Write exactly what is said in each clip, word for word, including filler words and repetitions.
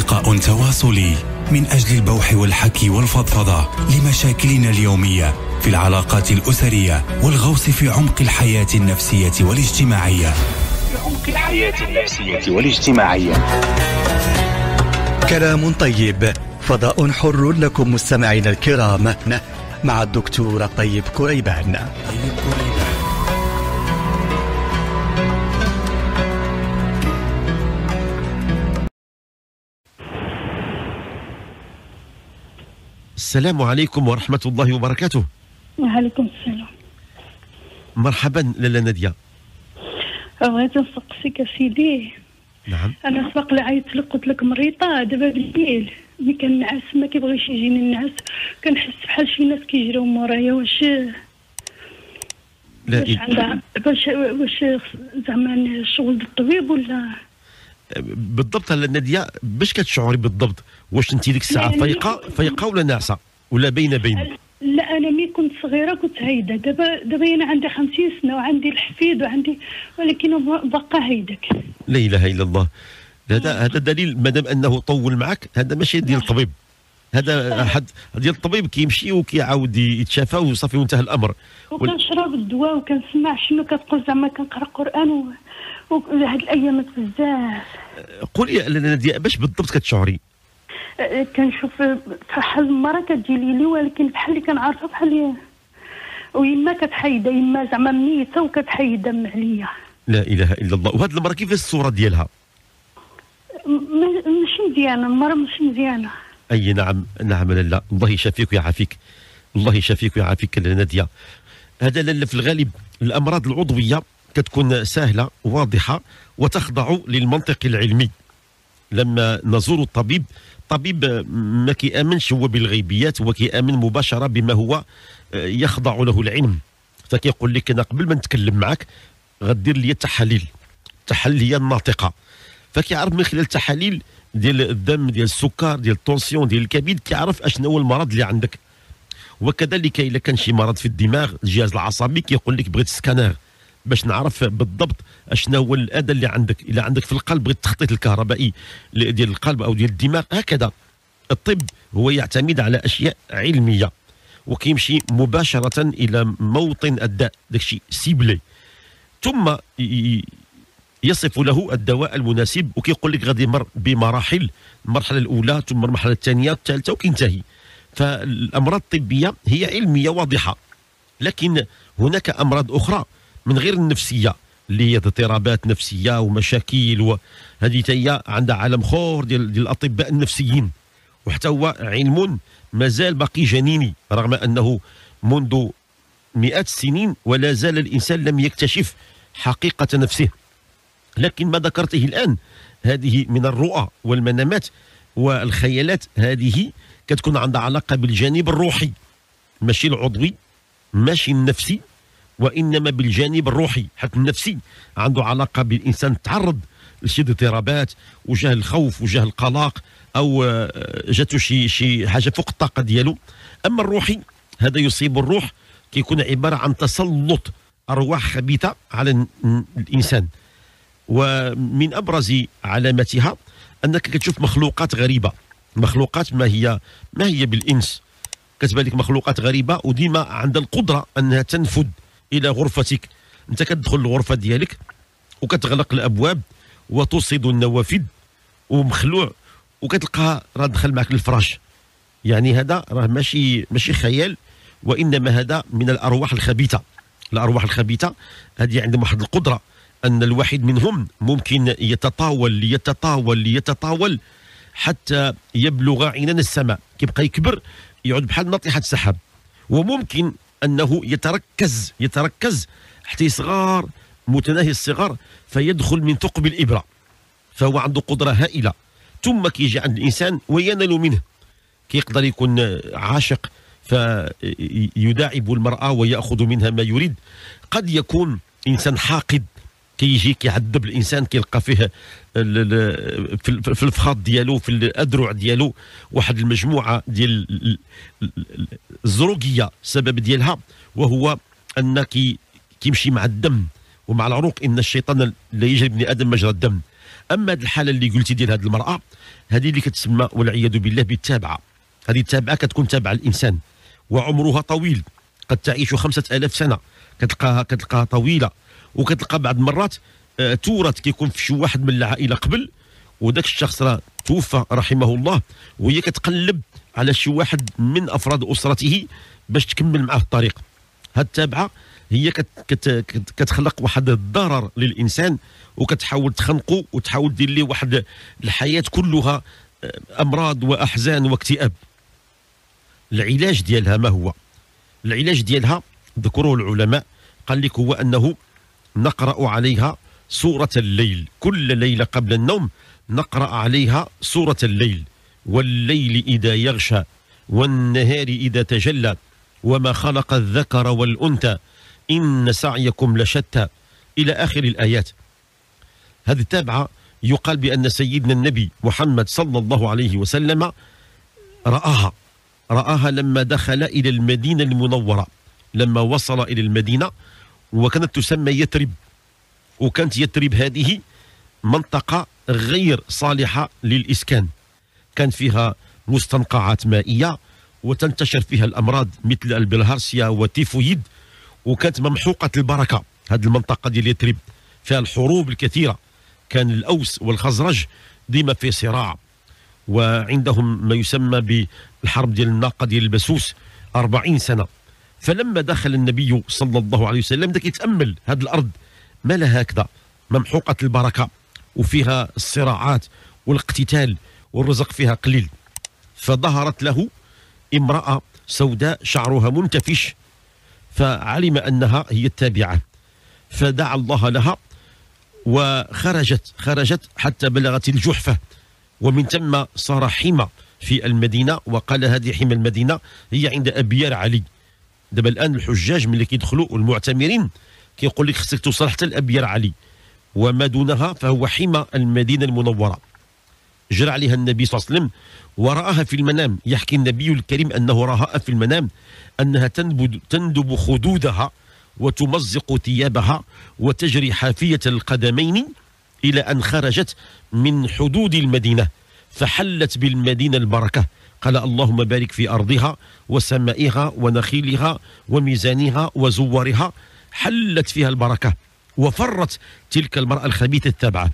لقاء تواصلي من أجل البوح والحكي والفضفضة لمشاكلنا اليومية في العلاقات الأسرية والغوص في عمق الحياة النفسية والاجتماعية في عمق الحياة النفسية والاجتماعية. كلام طيب، فضاء حر لكم مستمعينا الكرام، مع الدكتور طيب كريبان. السلام عليكم ورحمة الله وبركاته. وعليكم السلام. مرحبا لاله نادية. بغيت نسقسيك سيدي. نعم. انا سبق لي عيطت لك قلت لك مريضه دابا بالليل ملي كنعس ما كيبغيش يجيني النعاس، كنحس بحال شي ناس كيجريو مورايا. واش لا واش عندها باش واش زعما الشغل الطبيب ولا بالضبط لاله نادية؟ باش كتشعري بالضبط؟ واش انت ديك الساعه فايقه فايقه ولا ناعسه ولا بين بين؟ لا انا ملي كنت صغيره كنت هايده، دابا دابا انا عندي خمسين سنه وعندي الحفيد وعندي، ولكن باقا هايدك. لا اله الا الله. هذا هذا دليل مادام انه طول معك، هذا ماشي ديال الطبيب، هذا حد ديال الطبيب كيمشي وكيعاود يتشافى وصافي وانتهى الامر. وكنشرب الدواء وكنسمع شنو كتقول، زعما كنقرا قران و... وهاد الايامات بزاف. قولي لاله نادية باش بالضبط كتشعري؟ كنشوف بحال المراه كتجي لي، ولكن بحال اللي كنعرفها بحال ويما كتحيد، يما زعما ميته وكتحيد دم عليا. لا اله الا الله. وهاد المراه كيفاش الصوره ديالها؟ ماشي مزيانه المراه، ماشي مزيانه. اي نعم نعم لاله، الله يشافيك ويعافيك، الله يشافيك ويعافيك لاله نادية. هذا لاله في الغالب الامراض العضويه كتكون سهله واضحه وتخضع للمنطق العلمي. لما نزور الطبيب، طبيب ما كيامنش هو بالغيبيات، هو كيامن مباشره بما هو يخضع له العلم. فكيقول لك انا قبل ما نتكلم معك غدير لي التحاليل، التحاليل هي الناطقه، فكيعرف من خلال التحاليل ديال الدم، ديال السكر، ديال الطونسيون، ديال الكبد، كيعرف اشنو هو المرض اللي عندك. وكذلك الا كان شي مرض في الدماغ، الجهاز العصبي كيقول لك بغيت سكانير باش نعرف بالضبط اشنو هو الاذى اللي عندك. الا عندك في القلب بغيت التخطيط الكهربائي ديال القلب او ديال الدماغ. هكذا الطب هو يعتمد على اشياء علميه وكيمشي مباشره الى موطن الداء، داكشي سيبلي، ثم يصف له الدواء المناسب وكيقول لك غادي يمر بمراحل، المرحله الاولى ثم المرحله الثانيه الثالثه وكينتهي. فالامراض الطبيه هي علميه واضحه، لكن هناك امراض اخرى من غير النفسيه اللي هي اضطرابات نفسيه ومشاكل، وهذه هي عندها عالم خور ديال ديال الاطباء النفسيين، وحتى هو علم مازال باقي جنيني رغم انه منذ مئات السنين ولا زال الانسان لم يكتشف حقيقه نفسه. لكن ما ذكرته الان هذه من الرؤى والمنامات والخيالات، هذه كتكون عندها علاقه بالجانب الروحي، ماشي العضوي ماشي النفسي، وانما بالجانب الروحي. حتى النفسي عنده علاقه بالانسان تعرض لشي اضطرابات وجاه الخوف وجاه القلق او جاتو شي شي حاجه فوق الطاقه ديالو. اما الروحي هذا يصيب الروح، كيكون عباره عن تسلط ارواح خبيثه على الانسان. ومن ابرز علاماتها انك كتشوف مخلوقات غريبه، مخلوقات ما هي ما هي بالانس، كتبان لك مخلوقات غريبه وديما عندها القدره انها تنفذ الى غرفتك. انت كتدخل الغرفه ديالك وكتغلق الابواب وتصيد النوافذ ومخلوع وكتلقاها راه دخل معك للفراش. يعني هذا راه ماشي ماشي خيال، وانما هذا من الارواح الخبيثه. الارواح الخبيثه هذه عندهم واحد القدره ان الواحد منهم ممكن يتطاول يتطاول يتطاول حتى يبلغ عنان السماء، كيبقى يكبر يعود بحال ناطحه السحاب. وممكن انه يتركز يتركز حتى يصغر متناهي الصغر فيدخل من ثقب الابره. فهو عنده قدره هائله. ثم كيجي عند الانسان وينال منه، كيقدر يكون عاشق فيداعب المراه وياخذ منها ما يريد. قد يكون انسان حاقد كيجي كيعذب الانسان، كيلقى فيه في الفخاط ديالو في الاذرع ديالو واحد المجموعه ديال الزروقيه. السبب ديالها وهو ان كيمشي مع الدم ومع العروق، ان الشيطان لا يجري ابن ادم مجرى الدم. اما هذه الحاله اللي قلتي ديال هذه المراه، هذه اللي كتسمى والعياذ بالله بالتابعه. هذه التابعه كتكون تابعه الانسان وعمرها طويل، قد تعيش خمسة آلاف سنه، كتلقاها كتلقاها طويله، وكتلقى بعض المرات آه تورث كيكون في شي واحد من العائله قبل، وذاك الشخص راه توفى رحمه الله، وهي كتقلب على شي واحد من افراد اسرته باش تكمل معاه الطريق. هاد التابعه هي كت كت كت كتخلق واحد الضرر للانسان، وكتحاول تخنقه وتحاول دير ليه واحد الحياه كلها امراض واحزان واكتئاب. العلاج ديالها ما هو؟ العلاج ديالها ذكروه العلماء، قال لك هو انه نقرا عليها سوره الليل، كل ليله قبل النوم نقرا عليها سوره الليل، والليل اذا يغشى والنهار اذا تجلى وما خلق الذكر والانثى ان سعيكم لشتى الى اخر الايات. هذه التابعه يقال بان سيدنا النبي محمد صلى الله عليه وسلم راها راها لما دخل الى المدينه المنوره، لما وصل الى المدينه، وكانت تسمى يثرب، وكانت يثرب هذه منطقه غير صالحه للاسكان، كان فيها مستنقعات مائيه وتنتشر فيها الامراض مثل البلهارسيا والتيفويد، وكانت ممحوقه البركه. هذه المنطقه ديال يثرب فيها الحروب الكثيره، كان الاوس والخزرج ديما في صراع، وعندهم ما يسمى بالحرب ديال الناقه ديال البسوس أربعين سنه. فلما دخل النبي صلى الله عليه وسلم بدا كيتامل هذه الارض ما لها هكذا، ممحوقه البركه وفيها الصراعات والاقتتال والرزق فيها قليل. فظهرت له امراه سوداء شعرها منتفش، فعلم انها هي التابعه، فدعا الله لها وخرجت خرجت حتى بلغت الجحفه، ومن ثم صار حمى في المدينه، وقال هذه حمى المدينه هي عند ابيار علي. دابا الان الحجاج ملي كيدخلوا والمعتمرين كيقول لك خصك توصل حتى لابيار علي، وما دونها فهو حمى المدينه المنوره. جرى عليها النبي صلى الله عليه وسلم ورآها في المنام، يحكي النبي الكريم انه رآها في المنام انها تندب تندب خدودها وتمزق ثيابها وتجري حافيه القدمين الى ان خرجت من حدود المدينه فحلت بالمدينه البركه. قال اللهم بارك في ارضها وسمائها ونخيلها وميزانها وزورها، حلت فيها البركه وفرت تلك المراه الخبيثه التابعه.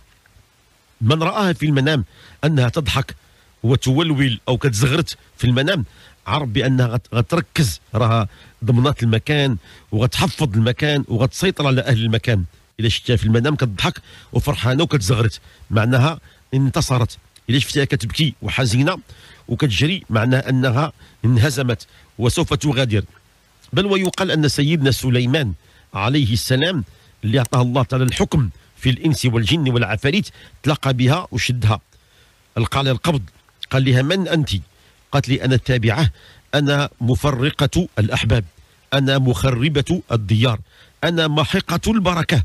من رآها في المنام انها تضحك وتولول او كتزغرت في المنام، عرف بانها غتركز، راها ضمنات المكان وغتحفظ المكان وغتسيطر على اهل المكان. اذا شفتها في المنام كتضحك وفرحانه وكتزغرت معناها انتصرت، اذا شفتها كتبكي وحزينه وكتجري معناها انها انهزمت وسوف تغادر. بل ويقال ان سيدنا سليمان عليه السلام اللي اعطاه الله تعالى الحكم في الانس والجن والعفاريت تلقى بها وشدها، القى لها القبض، قال لها من انت؟ قالت لي انا التابعه، انا مفرقه الاحباب، انا مخربه الديار، انا محقه البركه.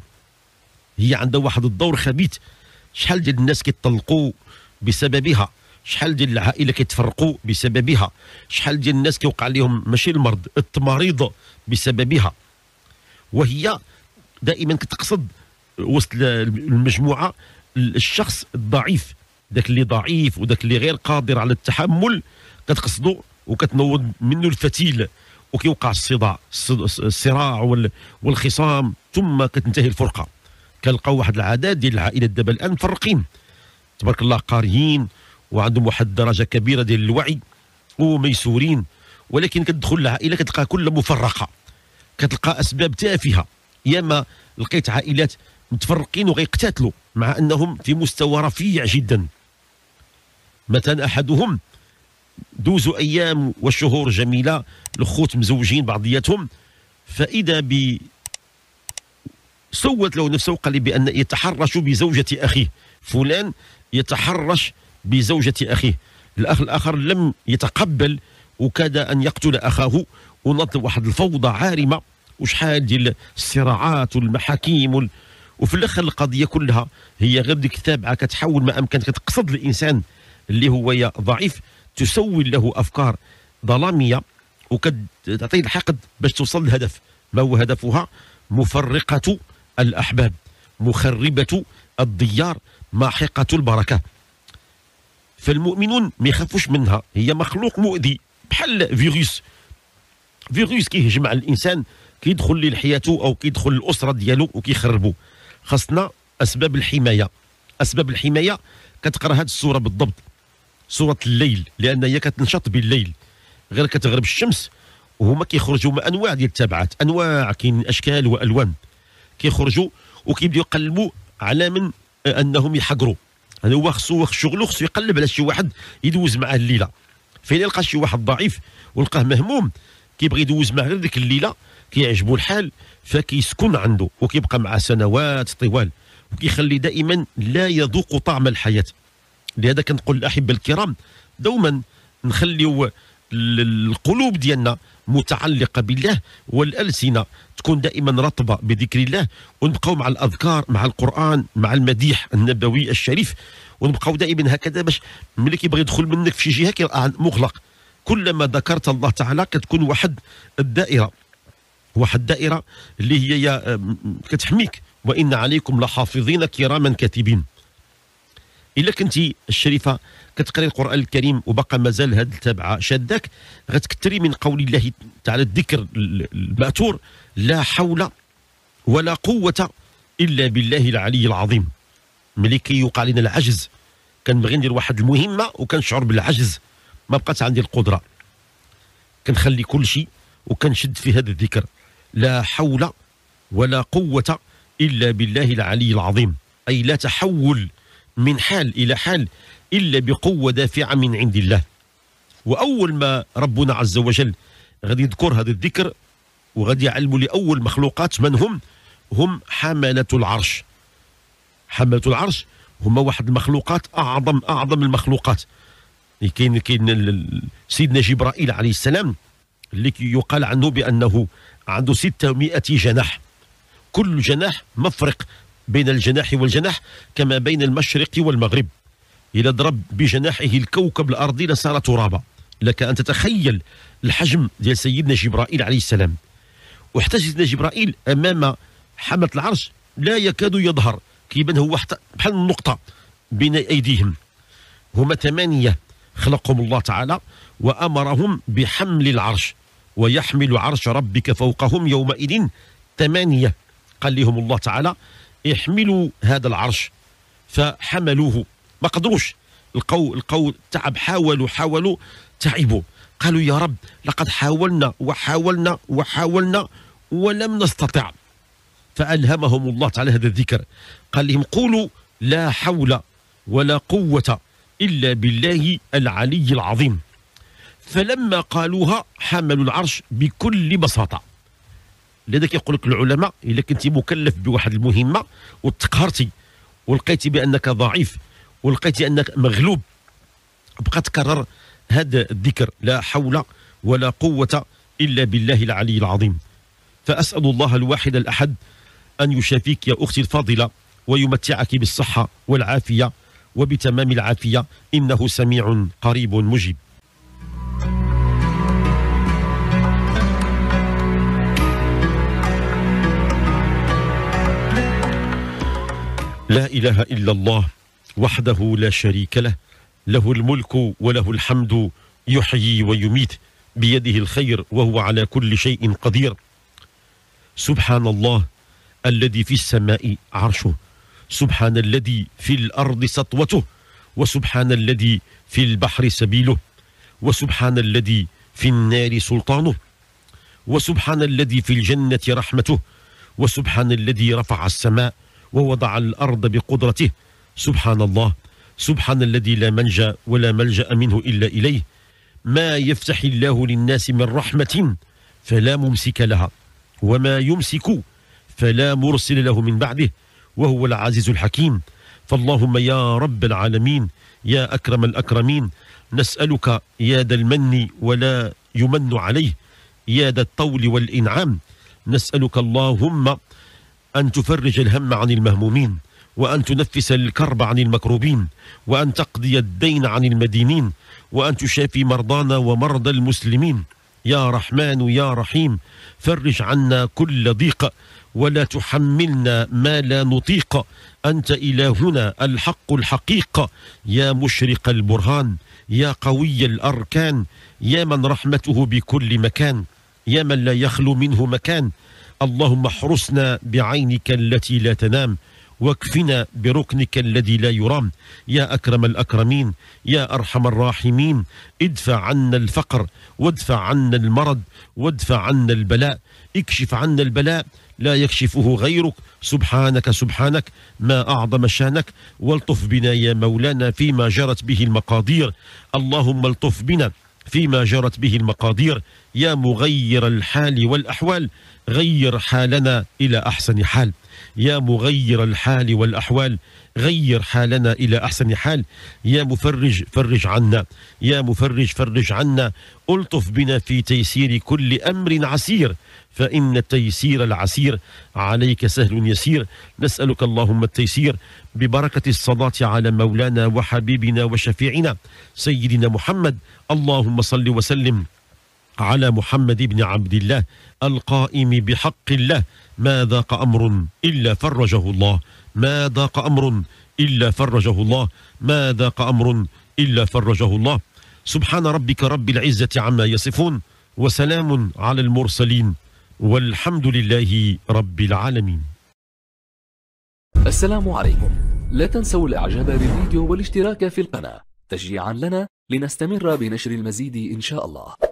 هي عندها واحد الدور خبيث، شحال ديال الناس كيطلقوا بسببها، شحال ديال العائله كيتفرقوا بسببها، شحال ديال الناس كيوقع عليهم ماشي المرض التماريض بسببها. وهي دائما كتقصد وسط المجموعه الشخص الضعيف، ذاك اللي ضعيف وذاك اللي غير قادر على التحمل كتقصدو وكتنوض منه الفتيل، وكيوقع الصداع الصراع والخصام ثم كتنتهي الفرقه. كنلقاو واحد العادات ديال العائلات دابا الان مفرقين تبارك الله، قاريين وعندهم واحد الدرجه كبيره ديال الوعي وميسورين، ولكن كتدخل العائله كتلقى كلها مفرقه، كتلقى اسباب تافهه. ياما لقيت عائلات متفرقين وغيقتتلوا مع انهم في مستوى رفيع جدا. مثلا احدهم دوزوا ايام وشهور جميله، الاخوت مزوجين بعضياتهم، فاذا ب سوت له نفسه وقال لي بان يتحرش بزوجه اخيه، فلان يتحرش بزوجه اخيه. الاخ الاخر لم يتقبل وكاد ان يقتل اخاه، ونض واحد الفوضى عارمه وشحال ديال الصراعات والمحاكم وال... وفي الاخر القضيه كلها هي غير ديك التابعه كتحاول ما امكن كتقصد الانسان اللي هو ضعيف، تسول له افكار ظلاميه وكتعطيه الحقد باش توصل للهدف. ما هو هدفها؟ مفرقه الاحباب، مخربه الديار، ماحقة البركة. فالمؤمنون ما يخافوش منها، هي مخلوق مؤذي بحال فيروس فيروس كيهجم على الانسان، كيدخل ليه لحياته او كيدخل الاسره ديالو وكيخربوا. خاصنا اسباب الحمايه. اسباب الحمايه كتقرا هذه السوره بالضبط، سوره الليل، لان هي كتنشط بالليل، غير كتغرب الشمس وهما كيخرجوا انواع ديال التبعات، انواع كاين اشكال والوان، كيخرجوا وكيبداو يقلبوا على من انهم يحقروا. هذا هو خصو شغله، خصو يقلب على شي واحد يدوز معاه الليله. فإذا لقى شي واحد ضعيف ولقاه مهموم كيبغي يدوز معاه ديك الليله، كيعجبو الحال فكيسكن عنده وكيبقى معاه سنوات طوال، وكيخلي دائما لا يذوق طعم الحياه. لهذا كنقول الاحبه الكرام دوما نخليو القلوب ديالنا متعلقه بالله، والالسنه تكون دائما رطبه بذكر الله، ونبقاو مع الاذكار، مع القران، مع المديح النبوي الشريف، ونبقاو دائما هكذا، باش ملي كيبغي يدخل منك في شي جهه كيلقى مغلق. كلما ذكرت الله تعالى كتكون واحد الدائره، واحد الدائره اللي هي كتحميك. وان عليكم لحافظين كراما كاتبين. الا كنتي الشريفه كتقري القران الكريم وبقى مازال هذه التابعه شادك، غتكثري من قول الله تعالى الذكر المأثور: لا حول ولا قوه الا بالله العلي العظيم. ملي كيوقع لنا العجز، كنبغي ندير واحد المهمه وكنشعر بالعجز، ما بقات عندي القدره، كنخلي كل شيء وكنشد في هذا الذكر: لا حول ولا قوه الا بالله العلي العظيم. اي لا تحول من حال الى حال الا بقوه دافعه من عند الله. واول ما ربنا عز وجل غادي يذكر هذا الذكر وغادي يعلموا لاول مخلوقات من هم، هم حمله العرش. حمله العرش هما واحد المخلوقات اعظم اعظم المخلوقات. كاين كاين سيدنا جبرائيل عليه السلام اللي يقال عنه بانه عنده ستمائة جناح، كل جناح مفرق بين الجناح والجناح كما بين المشرق والمغرب. إذا ضرب بجناحه الكوكب الأرضي لصار ترابا. لك أن تتخيل الحجم ديال سيدنا جبرائيل عليه السلام. وحتى سيدنا جبرائيل أمام حملة العرش لا يكاد يظهر، كيبان هو بحال النقطة بين أيديهم. هما ثمانية خلقهم الله تعالى وأمرهم بحمل العرش، ويحمل عرش ربك فوقهم يومئذ ثمانية. قال لهم الله تعالى: احملوا هذا العرش، فحملوه. ما قدروش، لقوا لقوا تعب، حاولوا حاولوا تعبوا، قالوا يا رب لقد حاولنا وحاولنا وحاولنا ولم نستطع. فألهمهم الله تعالى هذا الذكر، قال لهم: قولوا لا حول ولا قوة إلا بالله العلي العظيم. فلما قالوها حملوا العرش بكل بساطة. لذلك يقول لك العلماء: إذا كنت مكلف بواحد المهمة وتقهرتي ولقيتي بأنك ضعيف ولقيتي أنك مغلوب، بقى تكرر هذا الذكر: لا حول ولا قوة إلا بالله العلي العظيم. فأسأل الله الواحد الأحد أن يشافيك يا أختي الفاضلة، ويمتعك بالصحة والعافية وبتمام العافية، إنه سميع قريب مجيب. لا إله إلا الله وحده لا شريك له، له الملك وله الحمد، يحيي ويميت، بيده الخير وهو على كل شيء قدير. سبحان الله الذي في السماء عرشه، سبحان الذي في الأرض سطوته، وسبحان الذي في البحر سبيله، وسبحان الذي في النار سلطانه، وسبحان الذي في الجنة رحمته، وسبحان الذي رفع السماء ووضع الأرض بقدرته. سبحان الله، سبحان الذي لا منجا ولا ملجأ منه إلا إليه. ما يفتح الله للناس من رحمة فلا ممسك لها، وما يمسك فلا مرسل له من بعده، وهو العزيز الحكيم. فاللهم يا رب العالمين، يا أكرم الأكرمين، نسألك يا ذا المن ولا يمن عليه، يا ذا الطول والإنعام، نسألك اللهم أن تفرج الهم عن المهمومين، وأن تنفس الكرب عن المكروبين، وأن تقضي الدين عن المدينين، وأن تشافي مرضانا ومرضى المسلمين، يا رحمن يا رحيم، فرج عنا كل ضيق ولا تحملنا ما لا نطيق. أنت إلهنا الحق الحقيق، يا مشرق البرهان، يا قوي الأركان، يا من رحمته بكل مكان، يا من لا يخلو منه مكان. اللهم احرسنا بعينك التي لا تنام، واكفنا بركنك الذي لا يرام. يا أكرم الأكرمين، يا أرحم الراحمين، ادفع عنا الفقر، وادفع عنا المرض، وادفع عنا البلاء. اكشف عنا البلاء لا يكشفه غيرك، سبحانك سبحانك ما أعظم شانك. والطف بنا يا مولانا فيما جرت به المقادير، اللهم الطف بنا فيما جرت به المقادير. يا مغير الحال والأحوال، غير حالنا إلى أحسن حال. يا مغير الحال والأحوال، غير حالنا إلى أحسن حال. يا مفرج فرج عنا، يا مفرج فرج عنا. ألطف بنا في تيسير كل أمر عسير، فإن التيسير العسير عليك سهل يسير. نسألك اللهم التيسير ببركة الصلاة على مولانا وحبيبنا وشفيعنا سيدنا محمد. اللهم صل وسلم على محمد بن عبد الله القائم بحق الله. ما ذاق أمر إلا فرجه الله، ما ذاق أمر إلا فرجه الله، ما ذاق أمر إلا فرجه الله. سبحان ربك رب العزة عما يصفون، وسلام على المرسلين، والحمد لله رب العالمين. السلام عليكم. لا تنسوا الإعجاب بالفيديو والاشتراك في القناة تشجيعا لنا لنستمر بنشر المزيد إن شاء الله.